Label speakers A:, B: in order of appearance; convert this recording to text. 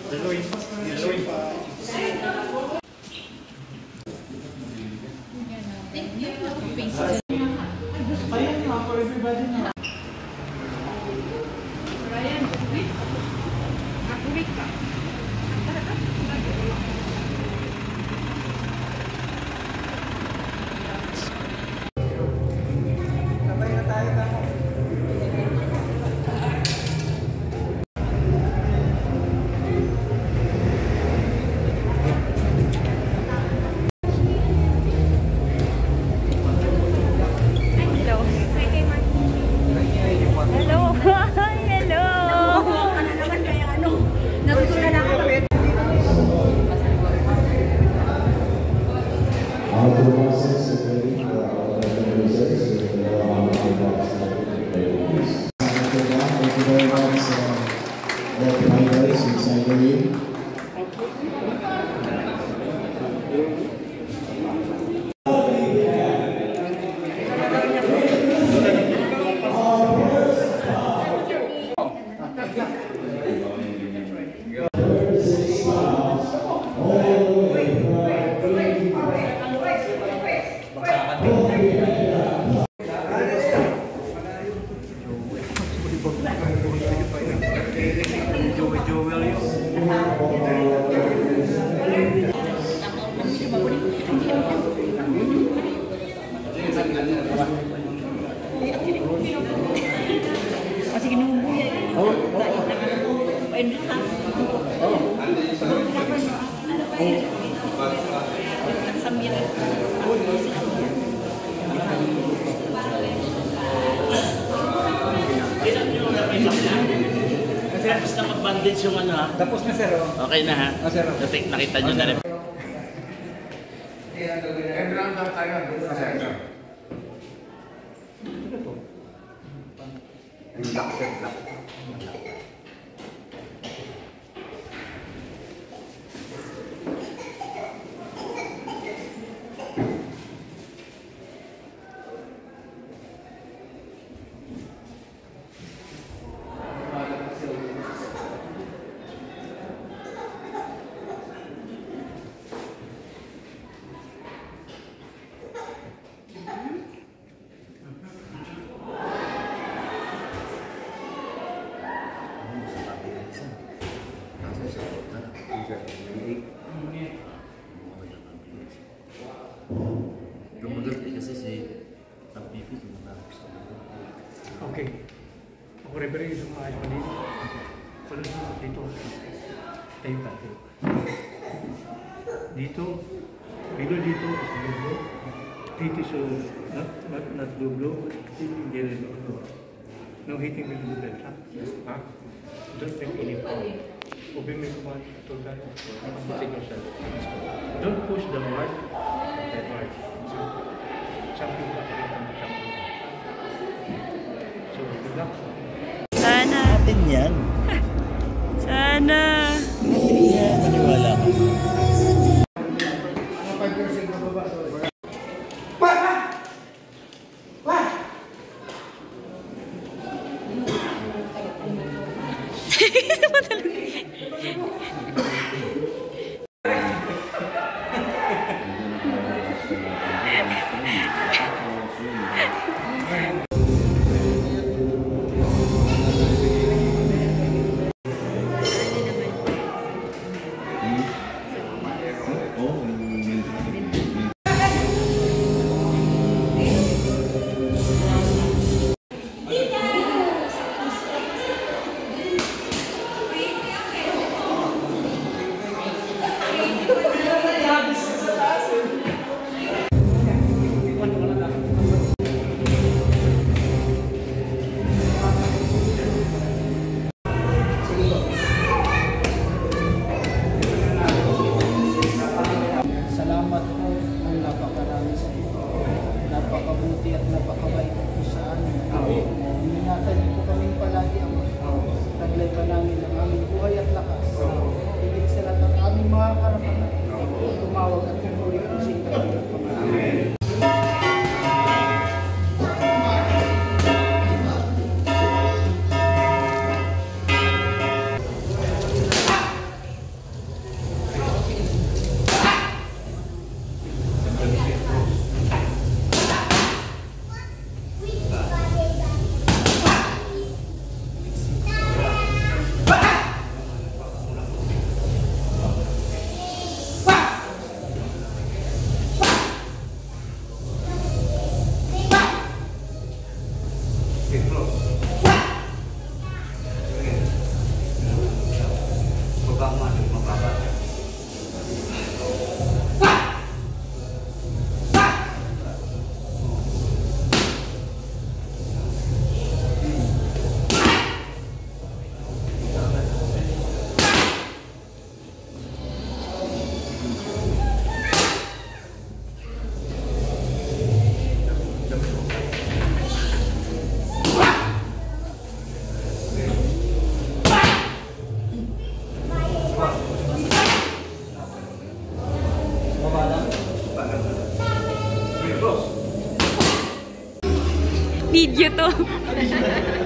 A: Tapos na mag-bandage yung ano ha? Tapos na sir. Okay na ha? Sir. Nakita nyo na rin. Enround lang tayo. Ano to? Yung lock sir.
B: Okay. Ako referee yung maayos pa dito. Wala sa dito. Tayo ka. Dito. Bilo dito. Dito so not blow. Hindi rin blow. No hitting with the belt. Ha? Don't make any foul. Obey me command to that. Signal shot. Don't push the mark. That mark. So, champion ka.
C: Sana.
A: Natin yan.
C: Sana.
A: Yeah, maniwala ko.
C: Video to.